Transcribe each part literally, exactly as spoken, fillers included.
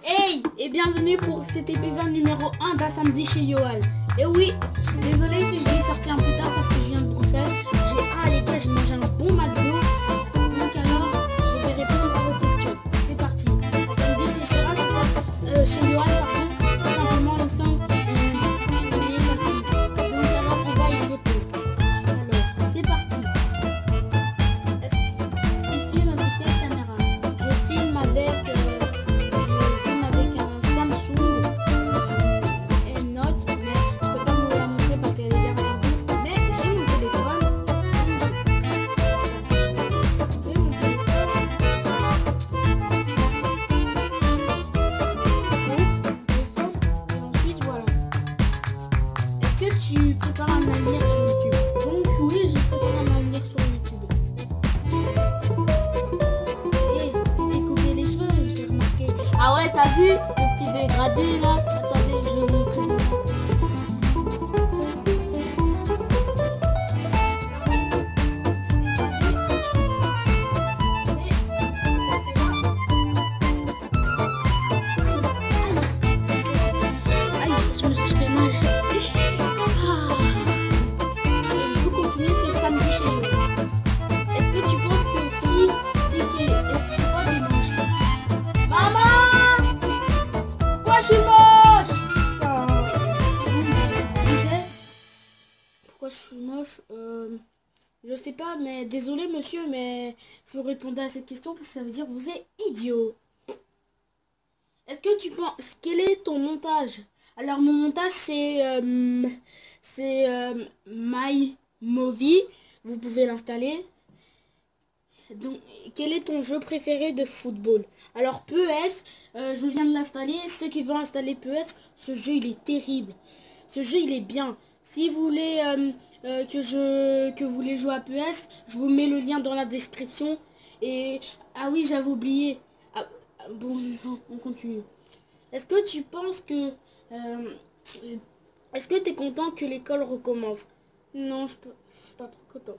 Hey et bienvenue pour cet épisode numéro un d'un samedi chez Yohan. Et oui, désolé si je l'ai sorti un peu tard parce que je viens de Bruxelles. J'ai ah les gars, j'ai mangé un bon McDo. Donc alors, je vais répondre à vos questions. C'est parti. Un samedi chez Sarah, euh, chez Yohan, pardon, c'est simplement une simple euh, mais facile. Donc alors, on va y répondre. Alors, c'est parti. Est-ce que tu filmes avec quelle caméra? Je filme avec euh, tu prépares un avenir sur YouTube. Donc oui, je prépare un avenir sur YouTube. Et tu t'es coupé les cheveux, je t'ai remarqué. Ah ouais, t'as vu le petit dégradé là? Attendez, je vais vous montrer. Aïe, je me suis fait mal. Pourquoi je suis moche? euh, Je sais pas, mais désolé monsieur, mais si vous répondez à cette question, ça veut dire que vous êtes idiot. Est-ce que tu penses... Quel est ton montage? Alors mon montage c'est... Euh, c'est euh, MyMovie. Vous pouvez l'installer. Donc, quel est ton jeu préféré de football? Alors P E S, euh, je viens de l'installer. Ceux qui veulent installer P E S, ce jeu il est terrible. Ce jeu il est bien. Si vous voulez euh, euh, que je que vous voulez jouer à P E S, je vous mets le lien dans la description. Et ah oui, j'avais oublié. Ah, bon, non, on continue. Est-ce que tu penses que euh, est-ce que tu es content que l'école recommence? Non, je peux, je suis pas trop content.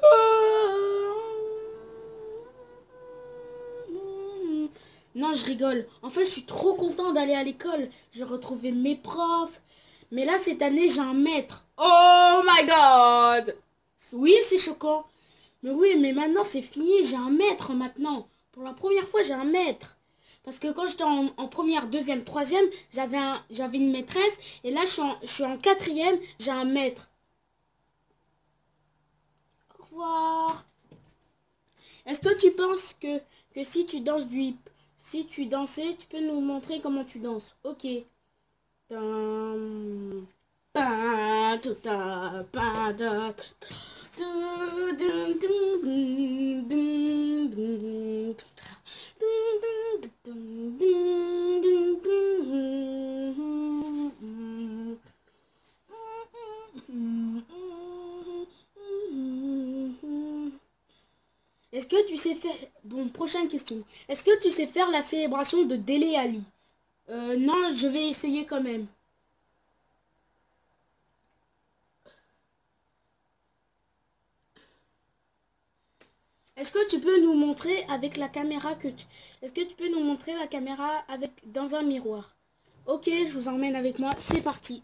Non, je rigole. En fait, je suis trop content d'aller à l'école. J'ai retrouvé mes profs. Mais là, cette année, j'ai un maître. Oh my god! Oui, c'est choquant. Mais oui, mais maintenant, c'est fini. J'ai un maître maintenant. Pour la première fois, j'ai un maître. Parce que quand j'étais en, en première, deuxième, troisième, j'avais un, j'avais une maîtresse. Et là, je suis en, je suis en quatrième, j'ai un maître. Au revoir. Est-ce que tu penses que, que si tu danses du hip, si tu dansais, tu peux nous montrer comment tu danses? Ok. Est-ce que tu sais faire... Bon, prochaine question. Est-ce que tu sais faire la célébration de Dele Alli? Euh, non, je vais essayer quand même. Est-ce que tu peux nous montrer avec la caméra que tu... Est-ce que tu peux nous montrer la caméra avec dans un miroir? Ok, je vous emmène avec moi. C'est parti.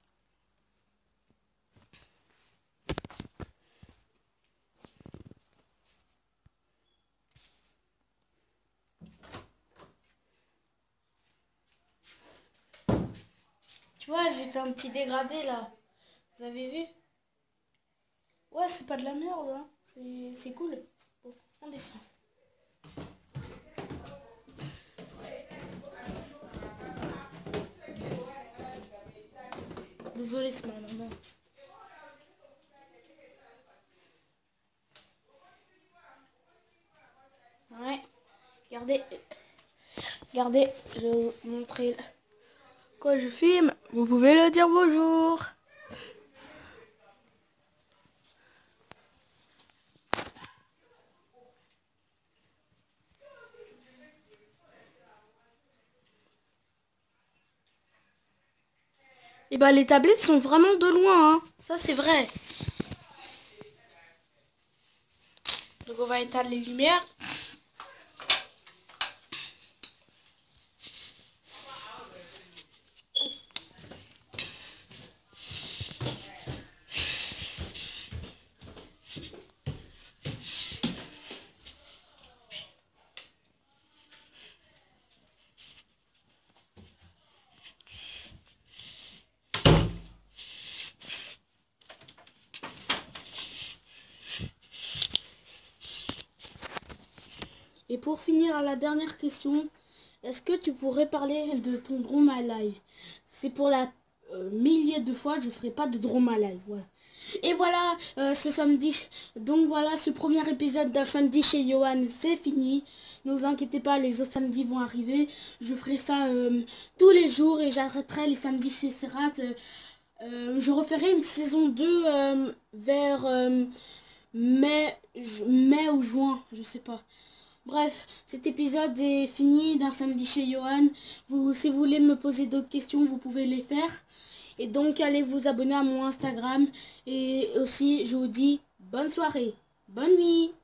Tu vois, j'ai fait un petit dégradé là. Vous avez vu? Ouais, c'est pas de la merde, hein. C'est cool. Bon, on descend. Désolé, c'est ma maman. Ouais. Regardez. Regardez, je vais vous montrer quoi je filme. Vous pouvez le dire bonjour. Et bah les tablettes sont vraiment de loin, hein. Ça c'est vrai. Donc on va éteindre les lumières. pour finir, la dernière question. Est-ce que tu pourrais parler de ton Drama Live? C'est pour la euh, millième de fois, je ferai pas de Drama Live. Voilà. Et voilà, euh, ce samedi, donc voilà, ce premier épisode d'un samedi chez Johan, c'est fini. Ne vous inquiétez pas, les autres samedis vont arriver. Je ferai ça euh, tous les jours et j'arrêterai les samedis chez Serrat. Euh, euh, je referai une saison deux euh, vers euh, mai, mai ou juin, je sais pas. Bref, cet épisode est fini d'un samedi chez Johan. Vous, si vous voulez me poser d'autres questions, vous pouvez les faire. Et donc, allez vous abonner à mon Instagram. Et aussi, je vous dis bonne soirée, bonne nuit.